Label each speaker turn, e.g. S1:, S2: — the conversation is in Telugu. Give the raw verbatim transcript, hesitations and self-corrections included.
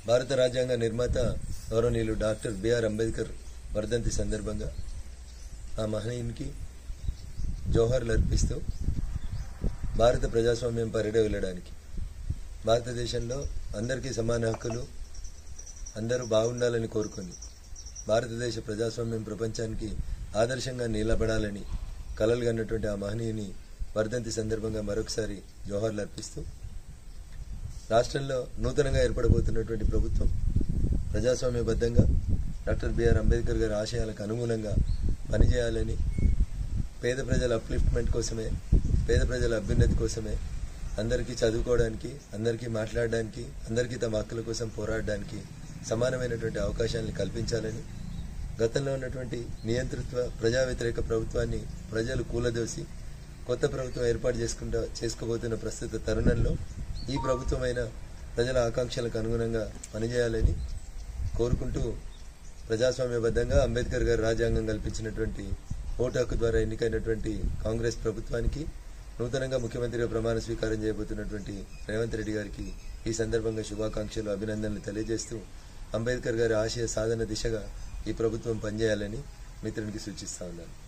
S1: భారత రాజ్యాంగ నిర్మాత గౌరవనీయులు డాక్టర్ బిఆర్ అంబేద్కర్ వర్ధంతి సందర్భంగా ఆ మహనీయునికి జోహార్లు అర్పిస్తూ భారత ప్రజాస్వామ్యం పరిడే వెళ్ళడానికి భారతదేశంలో అందరికీ సమాన హక్కులు అందరూ బాగుండాలని కోరుకొని భారతదేశ ప్రజాస్వామ్యం ప్రపంచానికి ఆదర్శంగా నిలబడాలని కలలు కన్నటువంటి ఆ మహనీయుని వర్ధంతి సందర్భంగా మరొకసారి జోహార్లు అర్పిస్తూ రాష్ట్రంలో నూతనంగా ఏర్పడబోతున్నటువంటి ప్రభుత్వం ప్రజాస్వామ్యబద్ధంగా డాక్టర్ బిఆర్ అంబేద్కర్ గారి ఆశయాలకు అనుగుణంగా పనిచేయాలని పేద ప్రజల అప్లిఫ్ట్మెంట్ కోసమే పేద ప్రజల అభ్యున్నతి కోసమే అందరికీ చదువుకోవడానికి అందరికీ మాట్లాడడానికి అందరికీ తమ హక్కుల కోసం పోరాడడానికి సమానమైనటువంటి అవకాశాలను కల్పించాలని గతంలో ఉన్నటువంటి నియంతృత్వ ప్రజా వ్యతిరేక ప్రభుత్వాన్ని ప్రజలు కూలదోసి కొత్త ప్రభుత్వం ఏర్పాటు చేసుకుంటా చేసుకోబోతున్న ప్రస్తుత తరుణంలో ఈ ప్రభుత్వమైన ప్రజల ఆకాంక్షలకు అనుగుణంగా పనిచేయాలని కోరుకుంటూ ప్రజాస్వామ్యబద్ధంగా అంబేద్కర్ గారు రాజ్యాంగం కల్పించినటువంటి ఓటు హక్కు ద్వారా ఎన్నికైనటువంటి కాంగ్రెస్ ప్రభుత్వానికి నూతనంగా ముఖ్యమంత్రిగా ప్రమాణ స్వీకారం చేయబోతున్నటువంటి రేవంత్ రెడ్డి గారికి ఈ సందర్భంగా శుభాకాంక్షలు అభినందనలు తెలియజేస్తూ అంబేద్కర్ గారి ఆశయ సాధన దిశగా ఈ ప్రభుత్వం పనిచేయాలని మిత్రునికి సూచిస్తా ఉన్నాను.